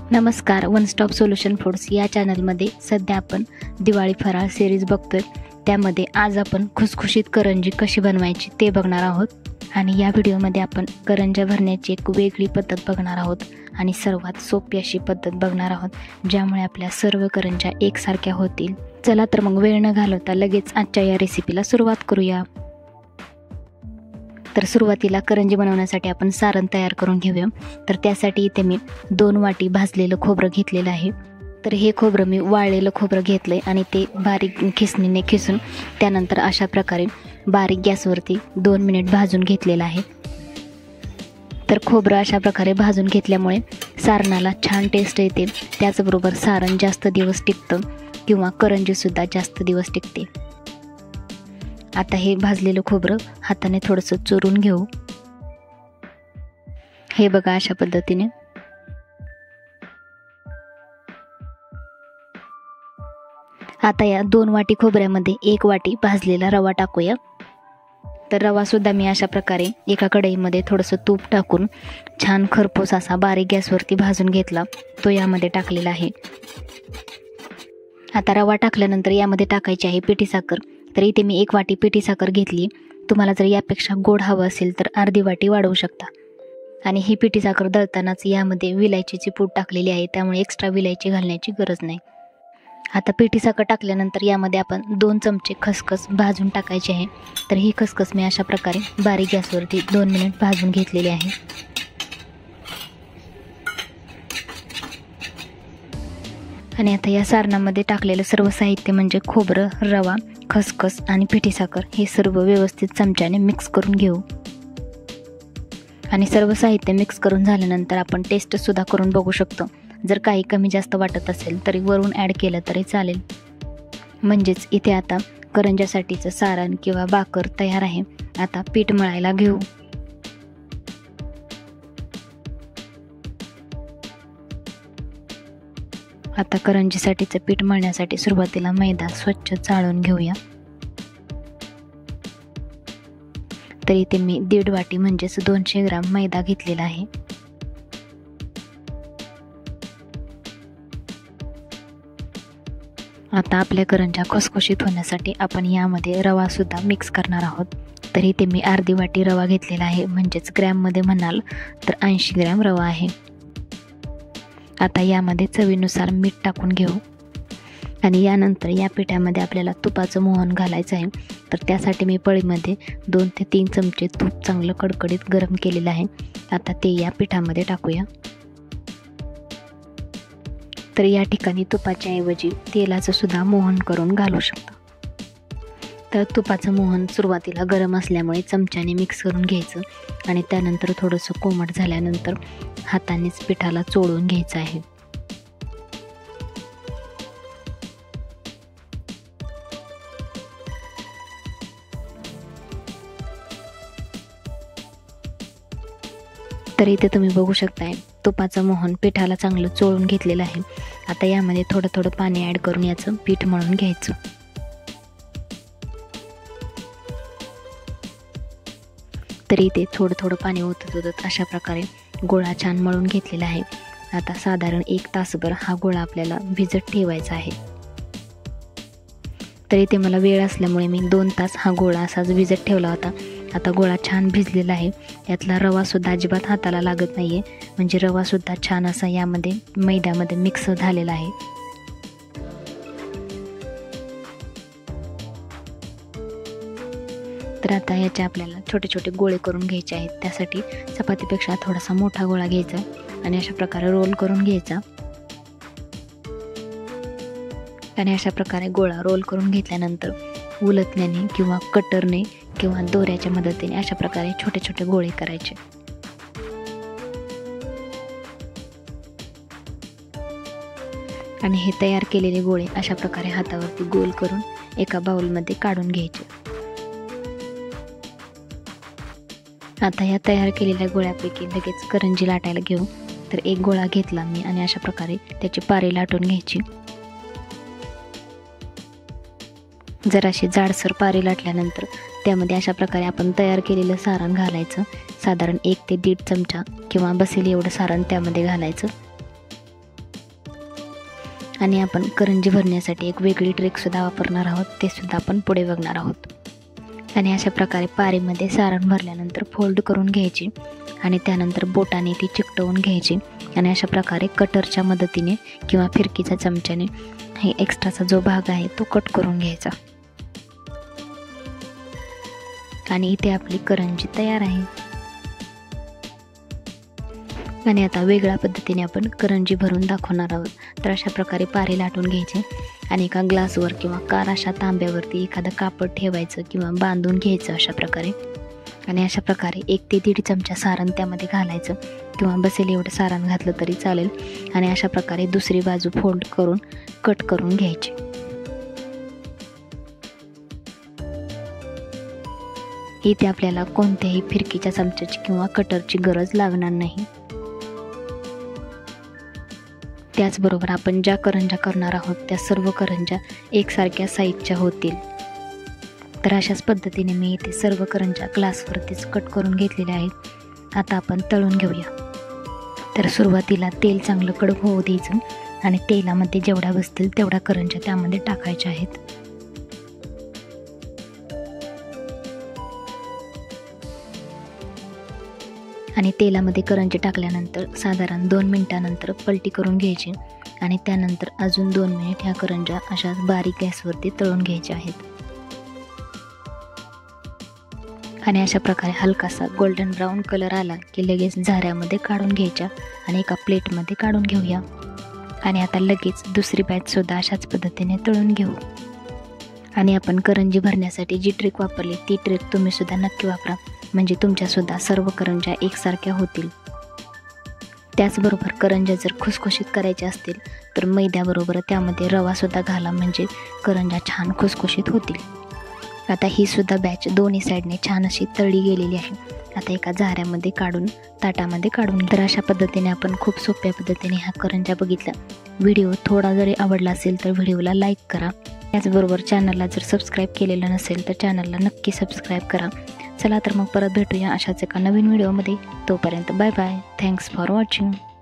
नमस्कार, one stop solution foods या चॅनलमध्ये सध्या आपण दिवाळी फराळ सिरीज बघतोय। त्यामध्ये आज आपण खुसखुशीत करंजी कशी बनवायची ते बघणार आहोत आणि या व्हिडिओमध्ये आपण करंज्या भरण्याची एक वेगळी पद्धत बघणार आहोत आणि सर्वात सोपी अशी पद्धत बघणार आहोत ज्यामुळे आपल्या सर्व करंज्या एकसारख्या होतील। चला तर मग वेळ न घालवता लगेच आजच्या या रेसिपीला सुरुवात करूया। तर सुरुवातीला करंजी बनवण्यासाठी आपण सारण तयार करून घेऊया। तर त्यासाठी इथे मी 2 वाटी भाजलेलं खोबरं घेतलेलं आहे। तर हे खोबरं मी वाळलेलं खोबरं घेतलंय आणि ते बारीक खिसणीने खिसून त्यानंतर अशा प्रकारे बारीक गॅसवरती 2 मिनिट भाजून घेतलेलं आहे। तर खोबरं अशा प्रकारे भाजून घेतल्यामुळे सारणाला छान टेस्ट येते, त्याचबरोबर सारण जास्त दिवस टिकतं किंवा करंजी सुद्धा जास्त दिवस टिकते। आता हे भाजलेलं खोबरं हाताने थोडंसं चुरून घेऊ। हे बघा अशा पद्धतीने। आता या 2 वाटी खोबऱ्यामध्ये 1 वाटी भाजलेला रवा टाकूया। तर रवा सुद्धा मी अशा प्रकारे एका कढईमध्ये थोडंसं तूप टाकून छान खरपूस असा बारीक गॅसवरती भाजून घेतला, तो यामध्ये टाकलेला आहे। आता रवा टाकल्यानंतर यामध्ये टाकायची आहे पिठी साखर। तर इथे मी 1 वाटी पिठी साखर घेतली। तुम्हाला जर यापेक्षा गोड हवं असेल तर अर्धी वाटी वाढवू शकता। आणि ही पिठी साखर दळतानाच यामध्ये विलायचीची पूड टाकलेली आहे, त्यामुळे एक्स्ट्रा विलायची घालण्याची गरज नाही। आता पिठी साखर टाकल्यानंतर यामध्ये आपण 2 चमचे खसखस भाजून टाकायचे आहे। तर ही खसखस मी अशा प्रकारे बारीक गॅसवरती 2 मिनिट भाजून घेतलेली आहे। आणि आता या सारणामध्ये टाकलेलं सर्व साहित्य म्हणजे खोबरं, रवा, खसखस आणि पिठी साखर हे सर्व व्यवस्थित चमच्याने मिक्स करून घेऊ। आणि सर्व साहित्य मिक्स करून झाल्यानंतर आपण टेस्ट सुद्धा करून बघू शकतो। जर काही कमी जास्त वाटत असेल तरी वरून ॲड केलं तरी चालेल। म्हणजेच इथे आता करंज्यासाठीचं सारण किंवा बाकर तयार आहे। आता पीठ मळायला घेऊ। आता करंजीसाठीचं पीठ मळण्यासाठी सुरुवातीला मैदा स्वच्छ चाळून घेऊया। तर इथे मी 1.5 वाटी म्हणजेच 200 ग्राम मैदा घेतलेला आहे। आता आपल्या करंज्या खुसखुशीत होण्यासाठी आपण यामध्ये रवा सुद्धा मिक्स करणार आहोत। तर इथे मी अर्धी वाटी रवा घेतलेला आहे, म्हणजेच ग्रॅममध्ये म्हणाल तर 80 ग्रॅम रवा आहे। आता यामध्ये चवीनुसार मीठ टाकून घेऊ आणि यानंतर या पिठामध्ये आपल्याला तुपाचं मोहन घालायचं आहे। तर त्यासाठी मी पळीमध्ये 2 ते 3 चमचे तूप चांगलं कडकडीत गरम केलेलं आहे। आता ते या पिठामध्ये टाकूया। तर या ठिकाणी तुपाच्या ऐवजी तेलाचं सुद्धा मोहन करून घालू शकता। तर तुपाचं मोहन सुरुवातीला गरम असल्यामुळे चमच्याने मिक्स करून घ्यायचं आणि त्यानंतर थोडंसं कोमट झाल्यानंतर हातानेच पिठाला चोळून घ्यायचं आहे। तर इथे तुम्ही बघू शकताय तुपाचं मोहन पिठाला चांगलं चोळून घेतलेलं आहे। आता यामध्ये थोडं थोडं पाणी ॲड करून याचं पीठ मळून घ्यायचं। तर इथे थोडं थोडं पाणी ओतत अशा प्रकारे गोळा छान मळून घेतलेला आहे। आता साधारण 1 तासभर हा गोळा आपल्याला भिजत ठेवायचा आहे। तर इथे मला वेळ असल्यामुळे मी 2 तास हा गोळा असाच भिजत ठेवला होता। आता गोळा छान भिजलेला आहे। यातला रवा सुद्धा अजिबात हाताला लागत नाहीये, म्हणजे रवा सुद्धा छान असा यामध्ये मैद्यामध्ये मिक्स झालेला आहे। तर आता याचे आपल्याला छोटे छोटे गोळे करून घ्यायचे आहेत। त्यासाठी चपातीपेक्षा थोडासा मोठा गोळा घ्यायचा आणि अशा प्रकारे रोल करून घ्यायचा। आणि अशा प्रकारे गोळा रोल करून घेतल्यानंतर उलटण्याने किंवा कटरने किंवा दोऱ्याच्या मदतीने अशा प्रकारे छोटे छोटे गोळे करायचे। आणि हे तयार केलेले गोळे अशा प्रकारे हातावरती गोल करून एका बाउलमध्ये काढून घ्यायचे। आता या तयार केलेल्या गोळ्यापैकी लगेच करंजी लाटायला घेऊ। तर एक गोळा घेतला मी आणि अशा प्रकारे त्याची पारी लाटून घ्यायची। जराशी जाडसर पारी लाटल्यानंतर त्यामध्ये अशा प्रकारे आपण तयार केलेलं सारण घालायचं। साधारण 1 ते 1.5 चमचा किंवा बसेल एवढं सारण त्यामध्ये घालायचं। आणि आपण करंजी भरण्यासाठी एक वेगळी ट्रिकसुद्धा वापरणार आहोत, ते सुद्धा आपण पुढे बघणार आहोत. आणि अशा प्रकारे पारीमध्ये सारण भरल्यानंतर फोल्ड करून घ्यायची आणि त्यानंतर बोटाने ती चिकटवून घ्यायची आणि अशा प्रकारे कटरच्या मदतीने किंवा फिरकीच्या चमच्याने हे एक्स्ट्राचा जो भाग आहे तो कट करून घ्यायचा. आणि इथे आपली करंजी तयार आहे. आणि आता वेगळ्या पद्धतीने आपण करंजी भरून दाखवणार आहोत. तर अशा प्रकारे पारी लाटून घ्यायचे आणि एका ग्लासवर किंवा कार अशा तांब्यावरती एखादं कापड ठेवायचं किंवा बांधून घ्यायचं अशा प्रकारे. आणि अशा प्रकारे 1 ते 1.5 चमचा सारण त्यामध्ये घालायचं किंवा बसेल एवढं सारण घातलं तरी चालेल. आणि अशा प्रकारे दुसरी बाजू फोल्ड करून कट करून घ्यायची. इथे आपल्याला कोणत्याही फिरकीच्या चमच्याची किंवा कटरची गरज लागणार नाही. त्याचबरोबर आपण ज्या करंज्या करणार आहोत त्या सर्व करंज्या एकसारख्या साईजच्या होतील. तर अशाच पद्धतीने मी इथे सर्व करंज्या ग्लासवरतीच कट करून घेतलेल्या आहेत. आता आपण तळून घेऊया. तर सुरुवातीला तेल चांगलं कडक होऊ द्यायचं आणि तेलामध्ये जेवढ्या बसतील तेवढ्या करंज्या त्यामध्ये टाकायच्या आहेत. आणि तेलामध्ये करंजी टाकल्यानंतर साधारण 2 मिनिटानंतर पलटी करून घ्यायची आणि त्यानंतर अजून 2 मिनिट ह्या करंज्या अशाच बारीक गॅसवरती तळून घ्यायच्या आहेत. आणि अशा प्रकारे हलकासा गोल्डन ब्राऊन कलर आला की लगेच झाऱ्यामध्ये काढून घ्यायच्या आणि एका प्लेटमध्ये काढून घेऊया. आणि आता लगेच दुसरी बॅचसुद्धा अशाच पद्धतीने तळून घेऊ. आणि आपण करंजी भरण्यासाठी जी ट्रिक वापरली ती ट्रिक तुम्हीसुद्धा नक्की वापरा, म्हणजे तुमच्यासुद्धा सर्व करंज्या एकसारख्या होतील. त्याचबरोबर करंज्या जर खुसखुशीत करायच्या असतील तर मैद्याबरोबर त्यामध्ये रवासुद्धा घाला, म्हणजे करंज्या छान खुसखुशीत होतील. आता ही सुद्धा बॅच दोन्ही साईडने छान अशी तळली गेलेली आहे. आता एका झाऱ्यामध्ये काढून ताटामध्ये काढून. तर अशा पद्धतीने आपण खूप सोप्या पद्धतीने ह्या करंज्या बघितल्या. व्हिडिओ थोडा जरी आवडला असेल तर व्हिडिओला लाईक करा. त्याचबरोबर चॅनलला जर सबस्क्राईब केलेलं नसेल तर चॅनलला नक्की सबस्क्राईब करा. चला तर मग परत भेटूया अशाच एका नवीन व्हिडिओमध्ये. तोपर्यंत bye bye. Thanks for watching.